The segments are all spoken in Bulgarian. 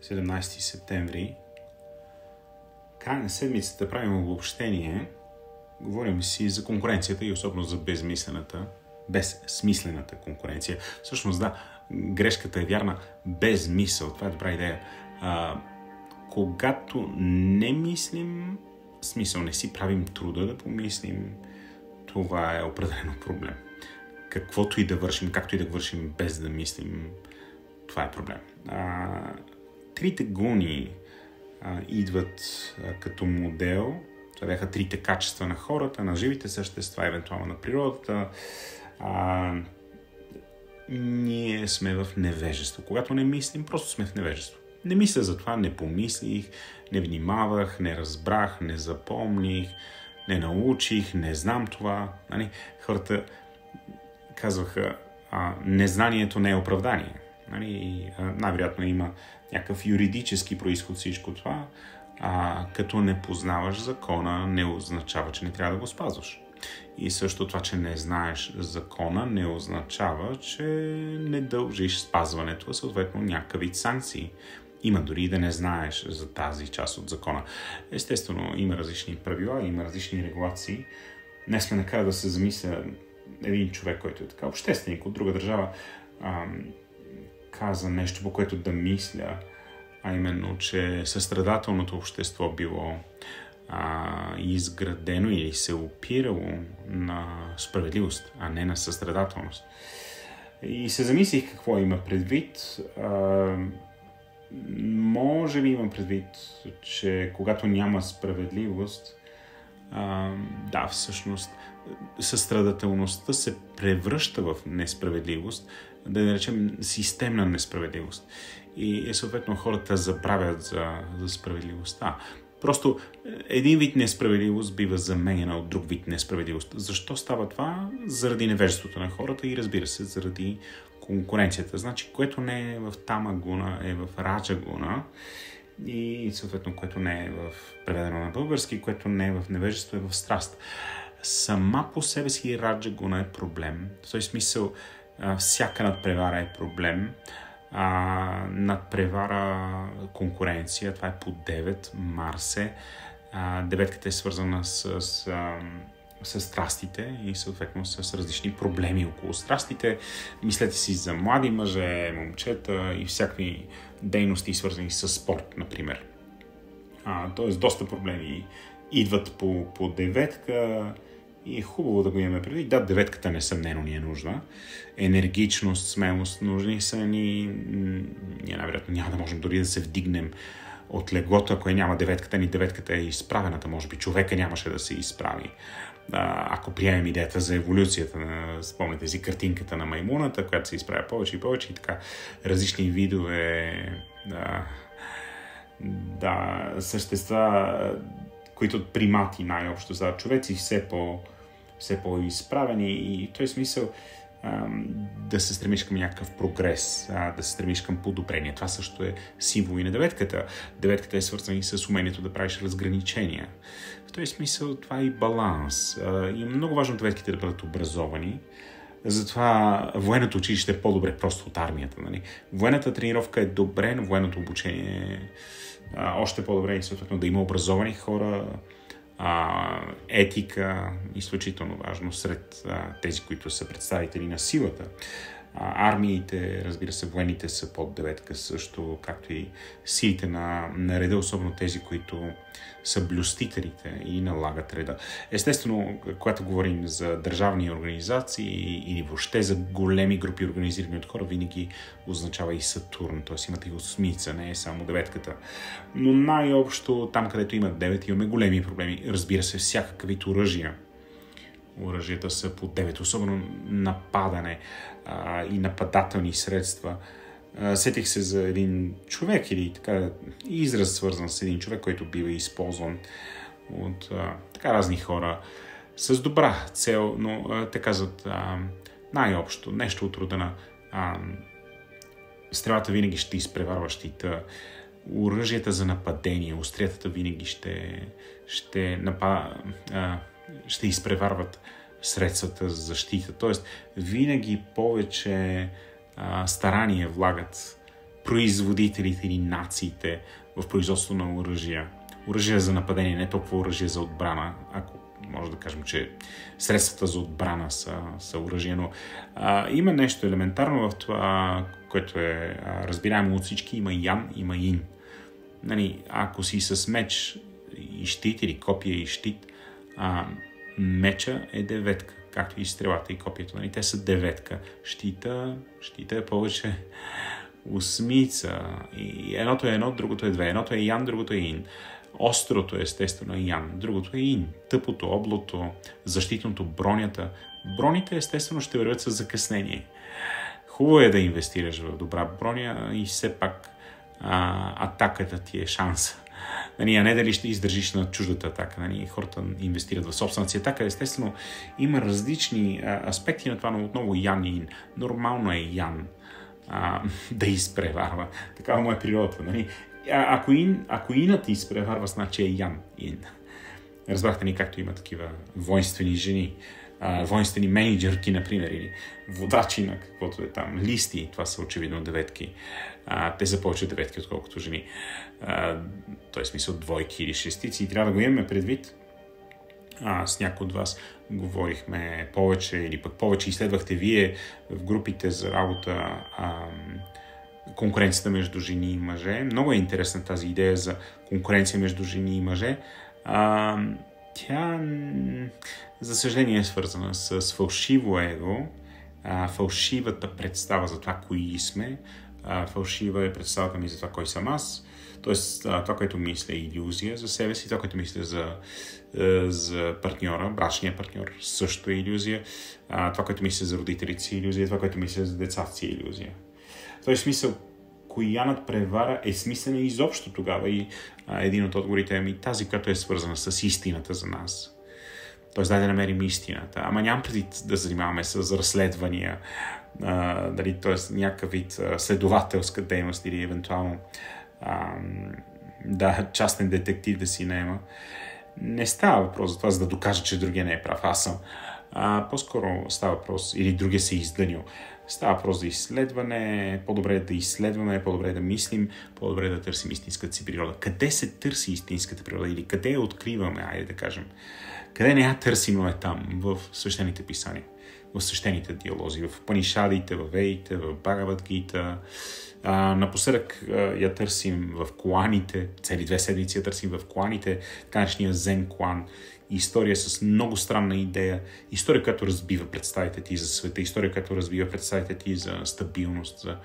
17 септември. Край на седмицата правим обобщение. Говорим си за конкуренцията и особено за безсмислената конкуренция. Всъщност да, грешката е вярна. Без мисъл. Това е добра идея. Когато не мислим, смисъл не си правим труда да помислим, това е определено проблем. Каквото и да вършим, както и да вършим без да мислим, това е проблем. Трите гуни идват като модел. Това бяха трите качества на хората, на живите същества, евентуално на природата. Ние сме в невежество. Когато не мислим, просто сме в невежество. Не мисля за това, не помислих, не внимавах, не разбрах, не запомних, не научих, не знам това. Хората казваха, незнанието не е оправдание. Най-вероятно има някакъв юридически произход всичко това. Като не познаваш закона, не означава, че не трябва да го спазваш. И също това, че не знаеш закона, не означава, че не дължиш спазването, съответно някакъв вид санкции. Има дори да не знаеш за тази част от закона. Естествено, има различни правила, има различни регулации. Днес ме накара да се замисля един човек, който е така общественик от друга държава, каза нещо, по което да мисля, а именно, че състрадателното общество било изградено или се опирало на справедливост, а не на състрадателност. И се замислих какво има предвид. Може би имам предвид, че когато няма справедливост, всъщност състрадателността се превръща в несправедливост, да наречем системна несправедливост. И съответно хората забравят за справедливостта. Просто един вид несправедливост бива заменена от друг вид несправедливост. Защо става това? Заради невежеството на хората и разбира се, заради конкуренцията. Значи, което не е в тамагуна, е в раджагуна и съответно, което не е в преведено на български, което не е в невежество, е в страст. Сама по себе си раджагуна е проблем. В този смисъл, всяка надпревара е проблем. Надпревара конкуренция, това е по 9, Марс е. Деветката е свързана с страстите и съответно с различни проблеми около страстите. Мислете си за млади мъже, момчета и всякакви дейности, свързани с спорт, например. Тоест, доста проблеми идват по деветка и е хубаво да го имаме предвид. Да, деветката несъмнено ни е нужна. Енергичност, смелост нужни са ни. Ние най-вероятно няма да можем дори да се вдигнем от леглото, ако няма деветката. Ни деветката е изправената. Може би човека нямаше да се изправи. Ако приемем идеята за еволюцията, спомняте си картинката на маймуната, която се изправя повече и повече и така различни видове същества, които примати най-общо са човеци, все по-изправени и в този смисъл да се стремиш към някакъв прогрес, да се стремиш към подобрение. Това също е символ и на деветката. Деветката е свързана и с умението да правиш разграничения. В този смисъл това е и баланс. И е много важно деветките да бъдат образовани. Затова военното училище е по-добре просто от армията. Нали? Военната тренировка е добре, но военното обучение е още по-добре и съответно да има образовани хора, етика, изключително важно сред тези, които са представители на силата. Армиите, разбира се, военните са под деветка също, както и силите на реда, особено тези, които са блюстителите и налагат реда. Естествено, когато говорим за държавни организации или въобще за големи групи организирани от хора, винаги означава и Сатурн, т.е. имате и осмица, не е само деветката. Но най-общо, там където има 9, имаме големи проблеми. Разбира се, всякакъв вид оръжия. Оръжията са по 9, особено нападане и нападателни средства. Сетих се за един човек или така израз свързан с един човек, който бива използван от така разни хора с добра цел, но те казват най-общо нещо от рода на стрелата винаги ще изпреварва щита, оръжията за нападение, остриятата винаги ще изпреварват средствата за защита. Тоест, винаги повече старания влагат производителите или нациите в производство на оръжия. Оръжия за нападение, не толкова оръжия за отбрана, ако може да кажем, че средствата за отбрана са оръжия, но има нещо елементарно в това, което е разбираемо от всички. Има ян, има ин. Нали, ако си с меч и щит или копия и щит, меча е деветка, както и стрелата и копието. Нали? Те са деветка. Щита е повече осмица. И едното е едно, другото е две. Едното е ян, другото е ин. Острото естествено е ян, другото е ин. Тъпото, облото, защитното, бронята. Броните естествено ще вървят с закъснение. Хубаво е да инвестираш в добра броня и все пак атаката ти е шанса. А не дали ще издържиш на чуждата атака. Хората инвестират в собствената си атака. Естествено, има различни аспекти на това, но отново ян и ин. Нормално е ян да изпреварва. Такава му е природата. Ако инът изпреварва, значи е ян ин. Разбрахте ли, както има такива воинствени жени, воинствени менеджерки, например, или водачи на каквото е там, листи, това са очевидно деветки. Те са повече деветки, отколкото жени. Т.е. смисъл двойки или шестици. И трябва да го имаме предвид. С някой от вас говорихме повече или пък повече изследвахте вие в групите за работа конкуренцията между жени и мъже. Много е интересна тази идея за конкуренция между жени и мъже. Тя, за съжаление, е свързана с фалшиво его, фалшивата представа за това, кои сме, фалшива е представата ми за това, кой съм аз. Тоест, това, което мисля е илюзия за себе си, това, което мисля за партньора, брачния партньор, също е илюзия. Това, което мисля за родителите си е илюзия, това, което мисля за децата си е илюзия. В този смисъл, коя надпревара е смислена изобщо тогава и един от отговорите е тази, която е свързана с истината за нас. Тоест, дай да намерим истината. Ама нямам преди да занимаваме с разследвания, т.е. някакъв вид следователска дейност или евентуално частен детектив да си наема. Не става въпрос за това, за да докажа, че другия не е прав. Аз съм. По-скоро става въпрос, или другия се е издънил. Става въпрос за изследване, по-добре да изследваме, по-добре да мислим, по-добре да търсим истинската си природа. Къде се търси истинската природа или къде я откриваме, айде да кажем. Къде не я търсим, но е там, в свещените писания, в свещените диалози, в Панишадите, в Ведите, в Бхагавад-гита. Напоследък я търсим в кланите, цели 2 седмици я търсим в кланите, така наречения Зен клан. История с много странна идея, история, която разбива представите ти за света, история, която разбива представите ти за стабилност, за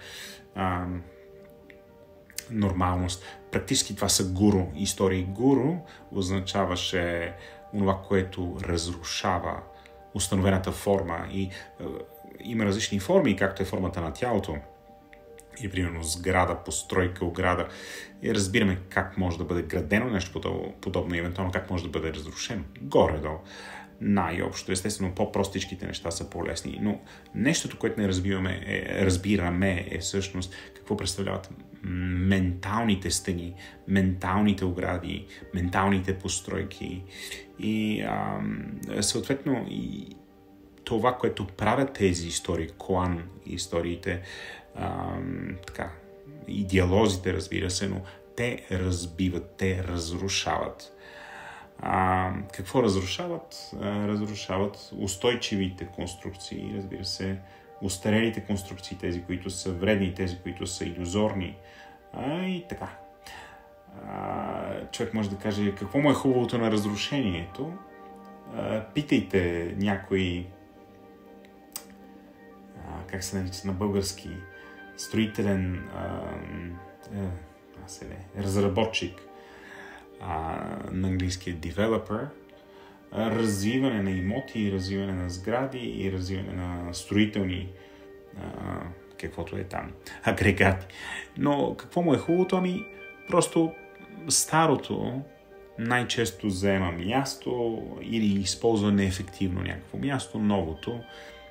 нормалност. Практически това са гуру истории. Гуру означаваше онова, което разрушава установената форма и има различни форми, както е формата на тялото. И примерно сграда, постройка, ограда. И разбираме как може да бъде градено нещо подобно и евентуално как може да бъде разрушено. Горе-долу. Най-общо. Естествено, по-простичките неща са по-лесни. Но нещото, което не разбираме е всъщност какво представляват менталните стени, менталните огради, менталните постройки. И съответно и това, което правят тези истории, клан историите, и диалозите, разбира се, но те разбиват, те разрушават. Какво разрушават? Разрушават устойчивите конструкции, разбира се, устарелите конструкции, тези, които са вредни, тези, които са илюзорни. И така. Човек може да каже, какво му е хубавото на разрушението? Питайте някой, как се нарича на български, строителен разработчик, на английски developer, развиване на имоти, развиване на сгради и развиване на строителни каквото е там, агрегати. Но какво му е хубавото? Просто старото най-често заема място или използва неефективно някакво място, новото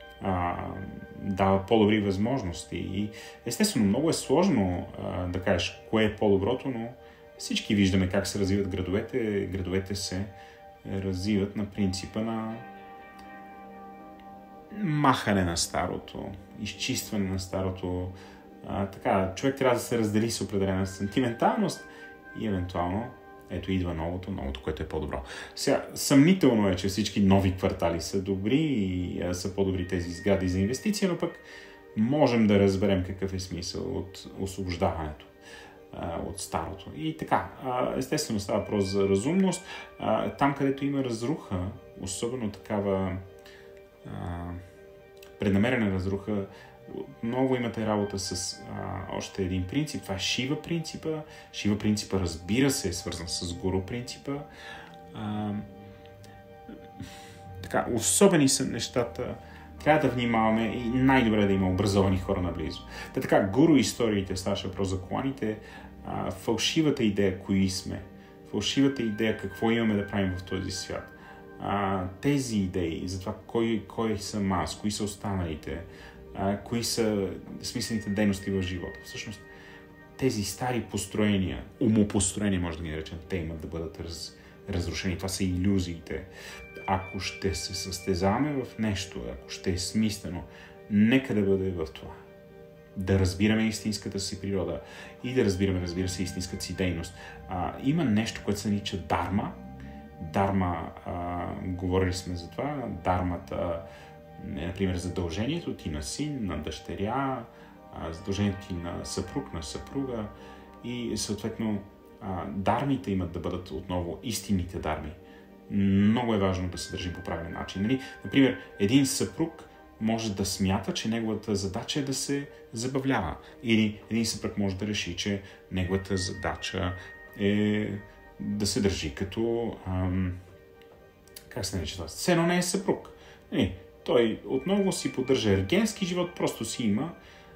дава по-добри възможности. И естествено, много е сложно да кажеш кое е по-доброто, но всички виждаме как се развиват градовете. Градовете се развиват на принципа на махане на старото, изчистване на старото, Така, човек трябва да се раздели с определена сентименталност и евентуално ето идва новото, което е по-добро. Сега, съмнително е, че всички нови квартали са добри и са по-добри тези сгради за инвестиция, но пък можем да разберем какъв е смисъл от освобождаването от старото. И така, естествено става въпрос за разумност. Там, където има разруха, особено такава преднамерена разруха, отново имате работа с още един принцип. Това е Шива принципа. Шива принципа, разбира се, е свързан с Гуру принципа. Така, особени са нещата. Трябва да внимаваме и най-добре да има образовани хора наблизо. Така, Гуру историите, ставаше въпрос за коланите, фалшивата идея кои сме, фалшивата идея какво имаме да правим в този свят. Тези идеи за това кой съм аз, кои са останалите, кои са смислените дейности в живота. Всъщност, тези стари построения, умопостроения, може да ги наречем, те имат да бъдат разрушени. Това са илюзиите. Ако ще се състезаваме в нещо, ако ще е смислено, нека да бъде в това. Да разбираме истинската си природа и да разбираме, разбира се, истинската си дейност. Има нещо, което се нарича дарма. Дарма, говорили сме за това. Дармата е, например, задължението ти на син, на дъщеря, задължението ти на съпруг, на съпруга и съответно дармите имат да бъдат отново истинните дарми. Много е важно да се държим по правилен начин. Нали? Например, един съпруг може да смята, че неговата задача е да се забавлява. Или един съпруг може да реши, че неговата задача е да се държи като... как се нарича това? Все едно не е съпруг. Той отново си поддържа ергенски живот, просто си има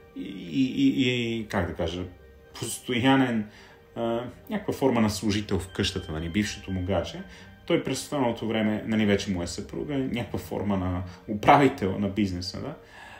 и как да кажа, постоянен някаква форма на служител в къщата, нали, бившето му гадже. Той през останалото време, нали, вече му е съпруга, някаква форма на управител на бизнеса, да.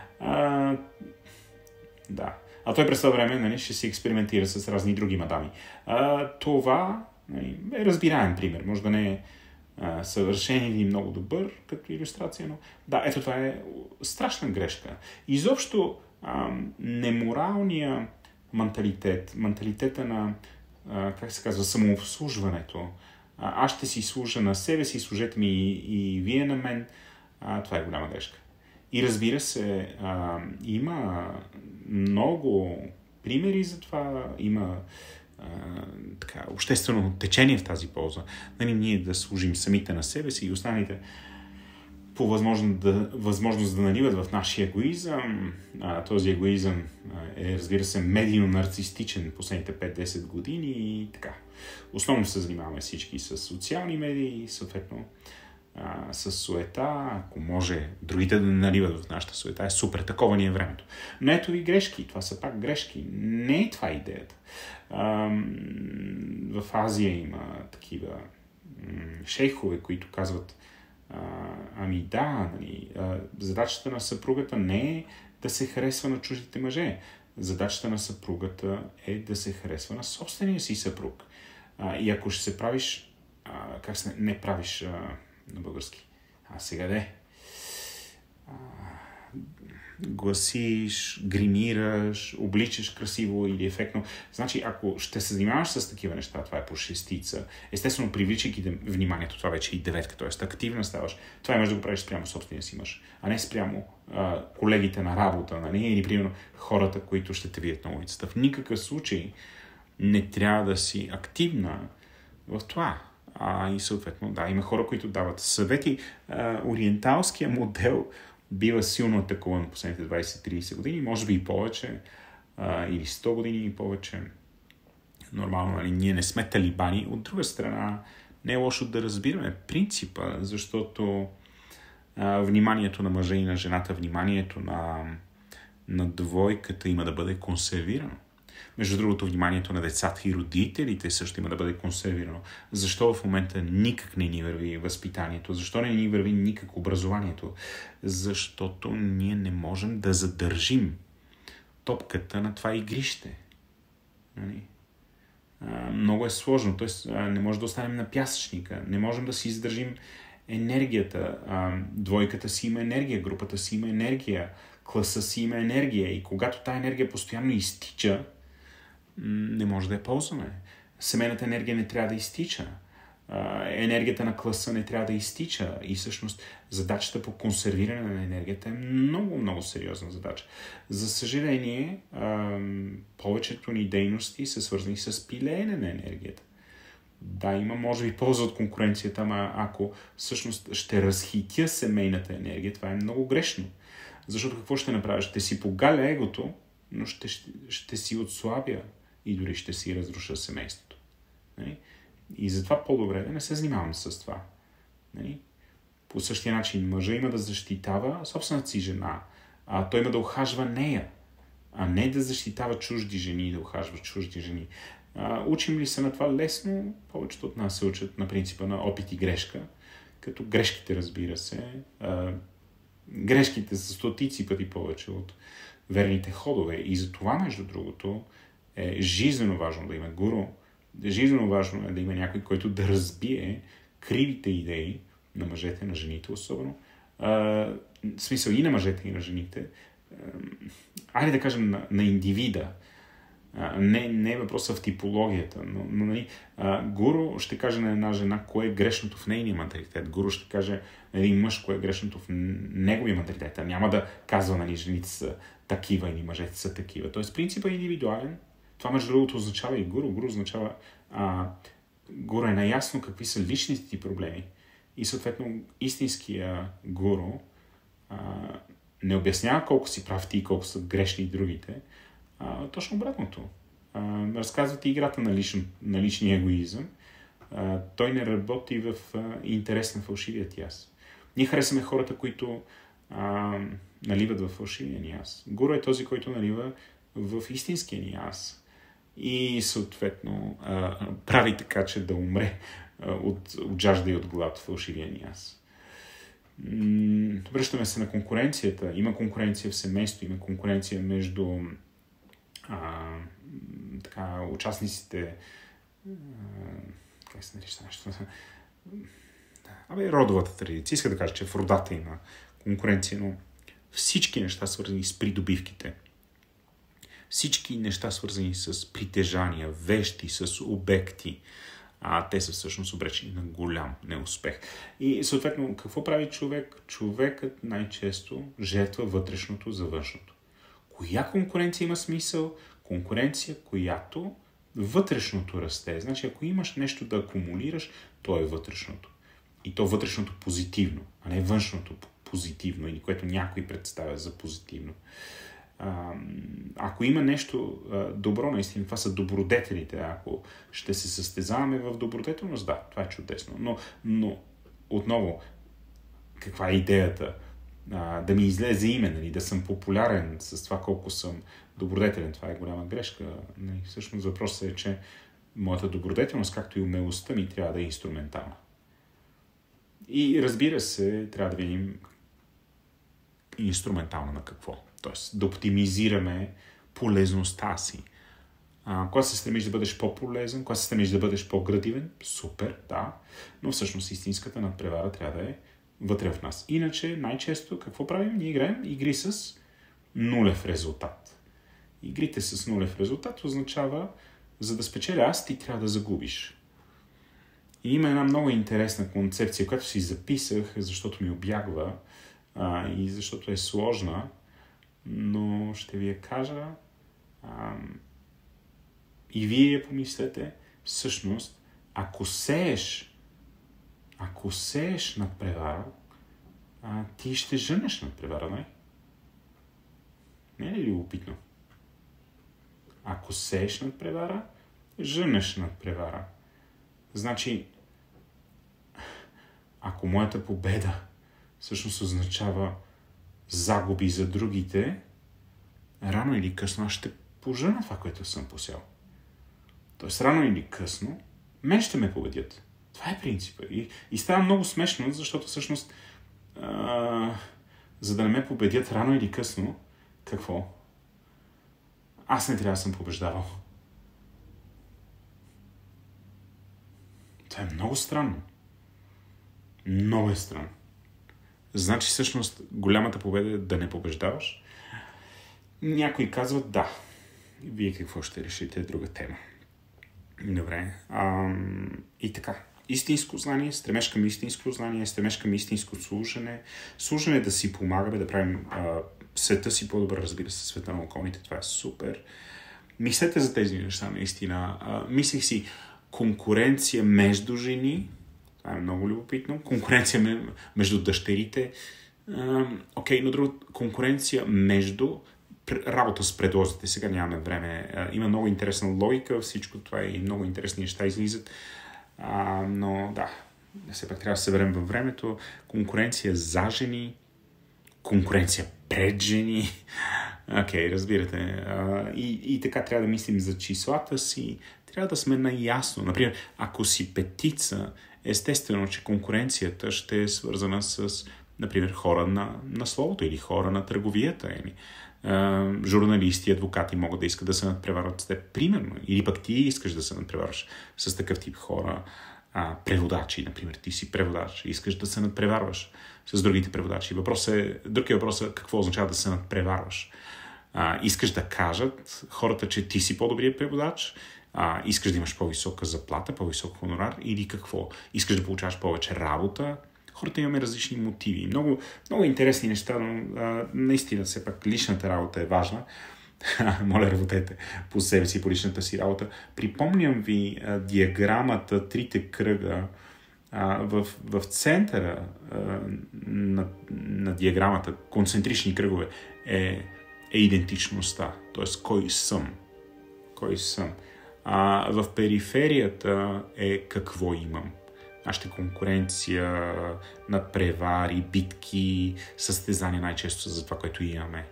Да. А той през това време, нали, ще си експериментира с разни други мадами. Това, нали, е разбираем пример. Може да не е съвършен или много добър като илюстрация, но да, ето това е страшна грешка. Изобщо неморалния менталитета на, как се казва, самообслужването. Аз ще си служа на себе си, служете ми и вие на мен. Това е голяма грешка. И разбира се, има много примери за това, има така, обществено течение в тази полза. Нали, ние да служим самите на себе си и останалите по възможност да наливат в нашия егоизъм. Този егоизъм е, разбира се, медийно-нарцистичен последните 5-10 години и така. Основно се занимаваме всички с социални медии и съответно с суета. Ако може другите да наливат в нашата суета, е супер. Такова ни е времето. Но ето ви грешки. Това са пак грешки. Не е това идеята. В Азия има такива шейхове, които казват ами да, нали, задачата на съпругата не е да се харесва на чуждите мъже. Задачата на съпругата е да се харесва на собствения си съпруг. И ако ще се правиш, как се не правиш на български? Сега де. Гласиш, гримираш, обличаш красиво или ефектно. Значи, ако ще се занимаваш с такива неща, това е по шестица, естествено, привличайки вниманието, това вече е и деветка, т.е. активна ставаш. Това имаш да го правиш спрямо собствения си мъж, а не спрямо колегите на работа, нали? Или, примерно, хората, които ще те видят на улицата. В никакъв случай не трябва да си активна в това. И съответно, да, има хора, които дават съвети. Ориенталския модел бива силно атакуван последните 20-30 години, може би и повече, или 100 години и повече. Нормално, нали? Ние не сме талибани. От друга страна, не е лошо да разбираме принципа, защото вниманието на мъжа и на жената, вниманието на двойката има да бъде консервирано. Между другото, вниманието на децата и родителите също има да бъде консервирано. Защо в момента никак не ни върви възпитанието? Защо не ни върви никак образованието? Защото ние не можем да задържим топката на това игрище. Много е сложно. Тоест, не може да останем на пясъчника. Не можем да си издържим енергията. Двойката си има енергия, групата си има енергия. класа си има енергия и когато тая енергия постоянно изтича, не може да я ползваме. Семейната енергия не трябва да изтича. Енергията на класа не трябва да изтича. И всъщност задачата по консервиране на енергията е много, много сериозна задача. За съжаление, повечето ни дейности са свързани с пилеене на енергията. Да, има може би полза от конкуренцията, ама ако всъщност ще разхитя семейната енергия, това е много грешно. Защото какво ще направя? Ще си погаля егото, но ще си отслабя и дори ще си разруша семейството. И затова по-добре да не се занимавам с това. По същия начин мъжа има да защитава собствената си жена, а той има да ухажва нея, а не да защитава чужди жени и да ухажва чужди жени. Учим ли се на това лесно? Повечето от нас се учат на принципа на опит и грешка, като грешките, разбира се, грешките са стотици пъти повече от верните ходове. И за това, между другото, е жизнено важно да има гуру. Жизнено важно е да има някой, който да разбие кривите идеи на мъжете, на жените особено. В смисъл и на мъжете, и на жените. Айде да кажем на индивида. Не е въпросът в типологията, но гуру ще каже на една жена кое е грешното в нейния менталитет. Гуру ще каже на един мъж кое е грешното в неговия менталитет. Няма да казва, жените са такива или мъжете са такива. Тоест принципът е индивидуален. Това между другото означава и гуру. Гуру означава гуру е наясно какви са личните ти проблеми. И съответно истинския гуру не обяснява колко си прав ти и колко са грешни другите. Точно обратното. Разказва ти играта на личния егоизъм. Той не работи в интерес на фалшивия ти аз. Ние харесваме хората, които наливат в фалшивия ни аз. Гуру е този, който налива в истинския ни аз. И съответно прави така, че да умре от жажда и от глад фалшивия ни аз. Връщаме се на конкуренцията. Има конкуренция в семейство, има конкуренция между участниците, как се нарича нещо? Родовата традиция. Иска да кажа, че в родата има конкуренция, но всички неща, свързани с придобивките, всички неща, свързани с притежания, вещи, с обекти, те са всъщност обречени на голям неуспех. И съответно, какво прави човек? Човекът най-често жертва вътрешното за външното. Коя конкуренция има смисъл? Конкуренция, която вътрешното расте. Значи, ако имаш нещо да акумулираш, то е вътрешното. И то вътрешното позитивно, а не външното позитивно, или което някой представя за позитивно. Ако има нещо добро, наистина, това са добродетелите. Ако ще се състезаваме в добродетелност, да, това е чудесно. Но отново, каква е идеята? Да ми излезе име, да съм популярен с това колко съм добродетелен. Това е голяма грешка. Всъщност въпросът е, че моята добродетелност, както и умелостта ми, трябва да е инструментална. И разбира се, трябва да видим инструментална на какво. Тоест да оптимизираме полезността си. Когато се стремиш да бъдеш по-полезен, когато се стремиш да бъдеш по-градивен, супер, да, но всъщност истинската надпревара трябва да е вътре в нас. Иначе, най-често, какво правим? Ние играем игри с нулев резултат. Игрите с нулев резултат означава, за да спечеля аз, ти трябва да загубиш. И има една много интересна концепция, която си записах, защото ми обягва и защото е сложна, но ще ви я кажа и вие я помислете. Всъщност, ако сееш надпревара, ти ще жънеш надпревара, не? Не е ли любопитно? Ако сееш надпревара, жънеш надпревара. Значи, ако моята победа всъщност означава загуби за другите, рано или късно ще пожъна това, което съм посял. Тоест, рано или късно, мен ще ме победят. Това е принципът. И става много смешно, защото всъщност, за да не ме победят рано или късно, какво? Аз не трябва да съм побеждавал. Това е много странно. Много е странно. Значи всъщност голямата победа е да не побеждаваш. Някои казват да. Вие какво ще решите е друга тема. Добре. И така. Истинско знание, стремеж към истинско знание, стремеж към истинско служене. Служене да си помагаме, да правим света си по-добър, разбира се, света на околните. Това е супер. Мислете за тези неща, наистина. Мислих си конкуренция между жени. Това е много любопитно. Конкуренция между дъщерите. Но друга конкуренция между работа с предлозите. Сега нямаме време. Има много интересна логика, всичко това и много интересни неща излизат. Но да, все пак трябва да се съберем във времето. Конкуренция за жени, конкуренция пред жени. Разбирате. И така трябва да мислим за числата си. Трябва да сме наясно. Например, ако си петица, естествено, че конкуренцията ще е свързана с, например, хора на словото или хора на търговията. Журналисти, адвокати могат да искат да се надпреварват с теб, примерно. Или пък ти искаш да се надпреварваш с такъв тип хора. Преводачи, например. Ти си преводач. Искаш да се надпреварваш с другите преводачи. Другият въпрос е какво означава да се надпреварваш. Искаш да кажат хората, че ти си по-добрият преводач, искаш да имаш по-висока заплата, по-висок хонорар или какво? Искаш да получаваш повече работа. Хората имаме различни мотиви. Много, много интересни неща, но наистина все пак личната работа е важна. Моля, работете по себе си, по личната си работа. Припомням ви диаграмата, трите кръга. В центъра на диаграмата, концентрични кръгове, е идентичността. Т.е. кой съм. В периферията е какво имам. Нашата конкуренция, надпревари, битки, състезания най-често са за това, което имаме.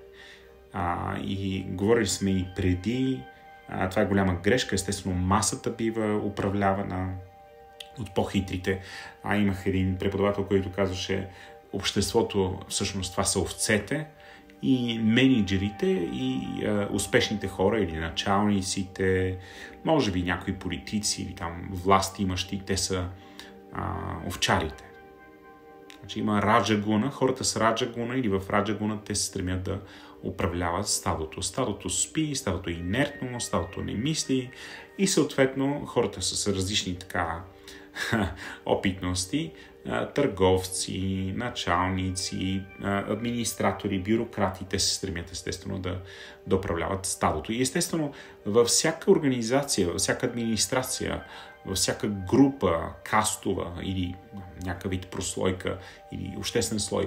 И говорили сме и преди, това е голяма грешка, естествено масата бива управлявана от по-хитрите. Имах един преподавател, който казваше, обществото, всъщност това са овцете, и менеджерите, и успешните хора, или началниците, може би някои политици, или там власти имащи, те са овчарите. Значи има раджагуна, хората с раджагуна или в раджагуна те се стремят да управляват стадото. Стадото спи, стадото е инертно, стадото не мисли и съответно хората с различни така опитности, търговци, началници, администратори, бюрократи, те се стремят естествено да управляват стадото. И естествено във всяка организация, във всяка администрация, във всяка група, кастова или някакъв вид прослойка или обществен слой,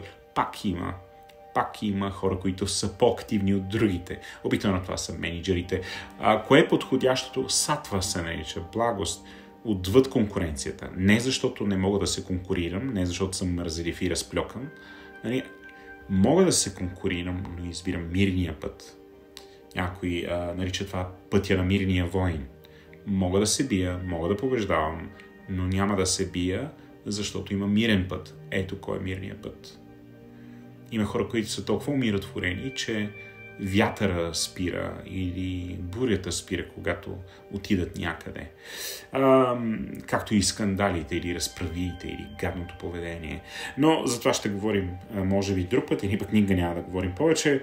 пак има хора, които са по-активни от другите. Обикновено това са менеджерите. Кое е подходящото? Сатва се нарича, благост, отвъд конкуренцията. Не защото не мога да се конкурирам, не защото съм мързелив и разплёкан. Мога да се конкурирам, но избирам мирния път. Някой нарича това пътя на мирния войн. Мога да се бия, мога да побеждавам, но няма да се бия, защото има мирен път. Ето кой е мирният път. Има хора, които са толкова умиротворени, че вятъра спира или бурята спира, когато отидат някъде. Както и скандалите, или разправиите, или гадното поведение. Но за това ще говорим, може би, друг път, или пък никога няма да говорим повече.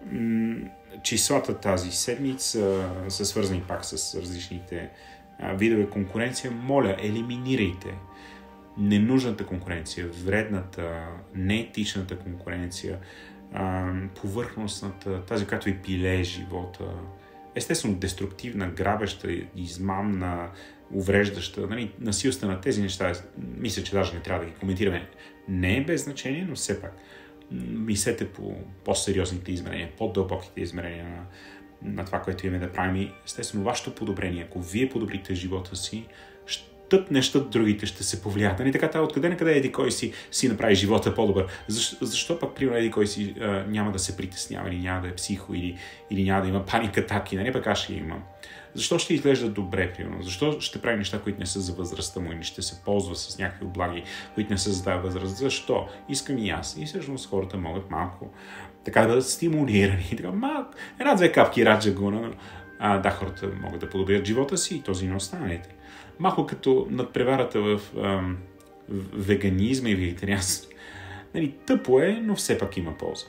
Числата тази седмица са свързани пак с различните видове конкуренция. Моля, елиминирайте ненужната конкуренция, вредната, неетичната конкуренция, повърхностната, тази, която ви пилее живота, естествено деструктивна, грабеща, измамна, увреждаща, насилствена, тези неща, мисля, че даже не трябва да ги коментираме. Не е без значение, но все пак мислете по по-сериозните измерения, по-дълбоките измерения на това, което имаме да правим. И естествено, вашето подобрение, ако вие подобрите живота си, другите ще се повлият. Нали така, откъде на къде еди кой си направи живота по-добър? Защо пък, примерно, еди кой си няма да се притеснява, или няма да е психо, или няма да има паника атаки, нали пък аз ще имам? Защо ще изглежда добре, примерно? Защо ще прави неща, които не са за възрастта му, или ще се ползва с някакви облаги, които не са за тази възраст? Защо? Искам и аз. И всъщност хората могат малко така да бъдат стимулирани. Една-две капки раджагуна. Да, хората могат да подобрят живота си и този на останалите. Малко като надпреварата в веганизма и вегетарианство. Нали, тъпо е, но все пак има полза.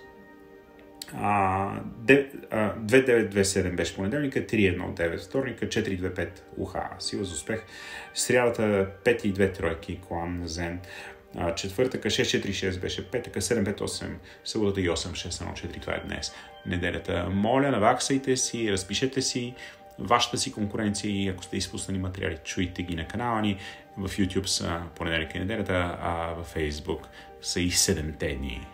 2927 беше понеделника, 319 вторника, 425 УХА, сила за успех. Срядата 5 и 2 тройки, клан Зен. Четвъртъка 646 беше петъка, 758 съботата и 8614, това е днес. Неделята. Моля, наваксайте си, разпишете си вашата си конкуренция и ако сте изпуснали материали, чуйте ги на канала ни. В YouTube са понеделника и неделята, а в Facebook са и 7-те дни.